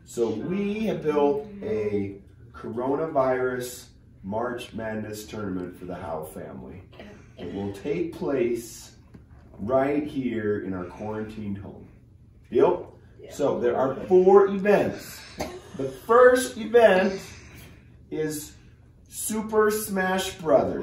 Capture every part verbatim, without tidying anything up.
So we have built a coronavirus March Madness tournament for the Howe family. It will take place right here in our quarantined home. Deal? Yeah. So there are four events. The first event is Super Smash Brothers.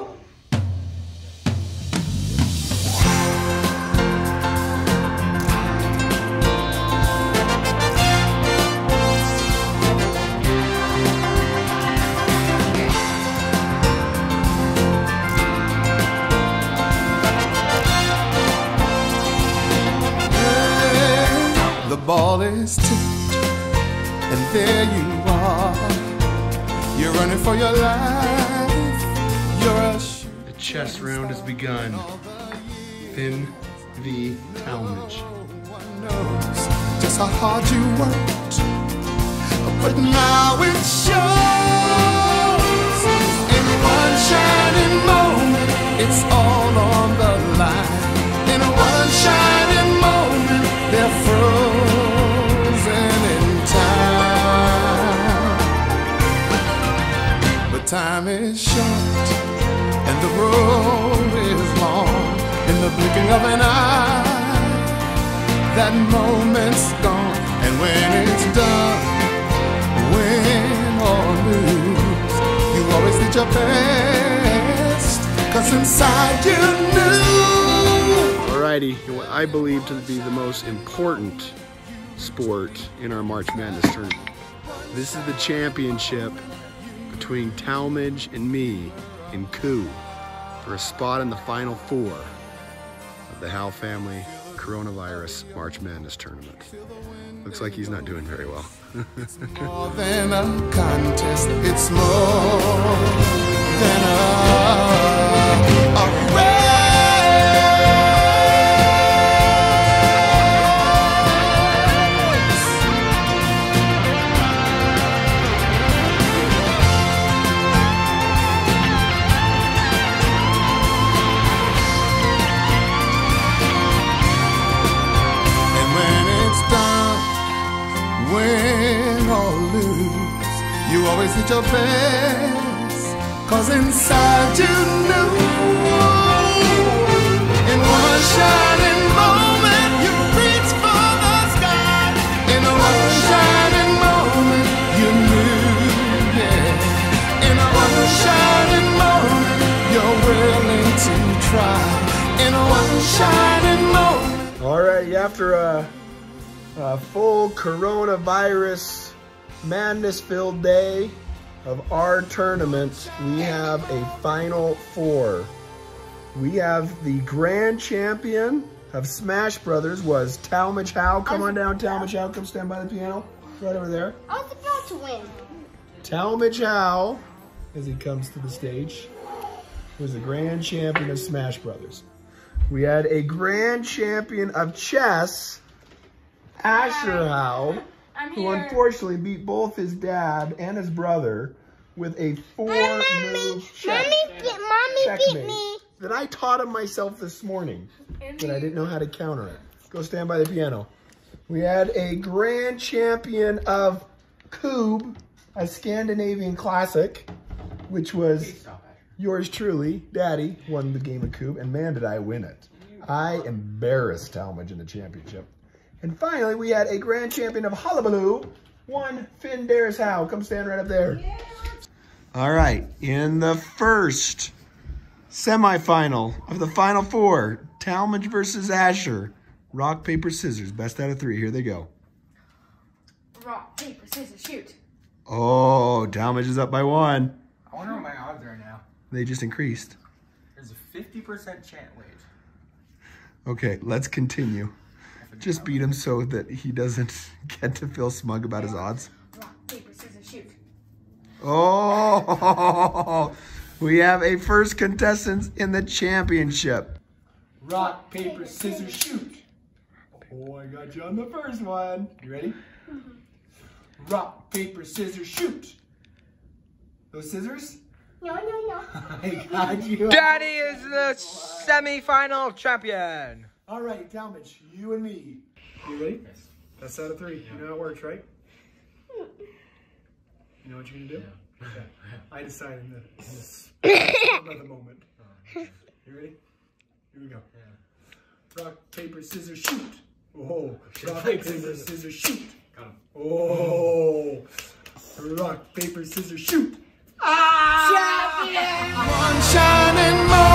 The ball is tipped, and there you are. You're running for your life. You're a shooter. The chess round has begun. Finn v. Talmadge. One knows just how hard you worked, but now it shows. In one shining moment, it's all on the line. In one shining moment, they're frozen in time. But time is short and the road is long. In the blinking of an eye, that moment's gone. And when it's done, win or lose, you always did your best, 'cause inside you knew. Alrighty, what I believe to be the most important sport in our March Madness tournament. This is the championship between Talmadge and me in Howe for a spot in the Final Four of the Howe family coronavirus March Madness tournament. Looks like he's not doing very well. It's more than a contest, it's more than a, a race. Win or lose, you always did your best, 'cause inside you knew. In one shining moment, you reached for the sky. In one shining moment, you knew, yeah. In one shining moment, you're willing to try. In one shining moment. All right, after a A full coronavirus madness-filled day of our tournament, we have a Final Four. We have the grand champion of Smash Brothers was Talmadge Howe. Come on down, Talmadge Howe. Come stand by the piano. Right over there. I was about to win. Talmadge Howe, as he comes to the stage, was the grand champion of Smash Brothers. We had a grand champion of chess, Asher Howe, who unfortunately beat both his dad and his brother with a four-move check. Mommy, mommy beat me. That I taught him myself this morning, but I didn't know how to counter it. Go stand by the piano. We had a grand champion of Howe, a Scandinavian classic, which was yours truly. Daddy won the game of Howe, and man, did I win it. I embarrassed Talmadge in the championship. And finally, we had a grand champion of Hullabaloo, one Finn Dares Howe. Come stand right up there. Yeah. All right, in the first semifinal of the Final Four, Talmadge versus Asher. Rock, paper, scissors. Best out of three. Here they go. Rock, paper, scissors, shoot. Oh, Talmadge is up by one. I wonder what my odds are now. They just increased. There's a fifty percent chance. Wait. Okay, let's continue. Just beat him so that he doesn't get to feel smug about his odds. Rock, paper, scissors, shoot. Oh, we have a first contestant in the championship. Rock, paper, scissors, shoot. Oh, I got you on the first one. You ready? Mm-hmm. Rock, paper, scissors, shoot. Those scissors? No, no, no. I got you. Daddy is the semi-final champion. All right, Talmadge, you and me. You ready? Yes. That's out of three. You know how it works, right? You know what you're gonna do? Yeah. Okay. I decide in the, in this of the moment. You ready? Here we go. Yeah. Rock, paper, scissors, shoot. Oh, rock, paper, scissors, shoot. Got him. Oh, rock, paper, scissors, shoot. Ah! One shining moment.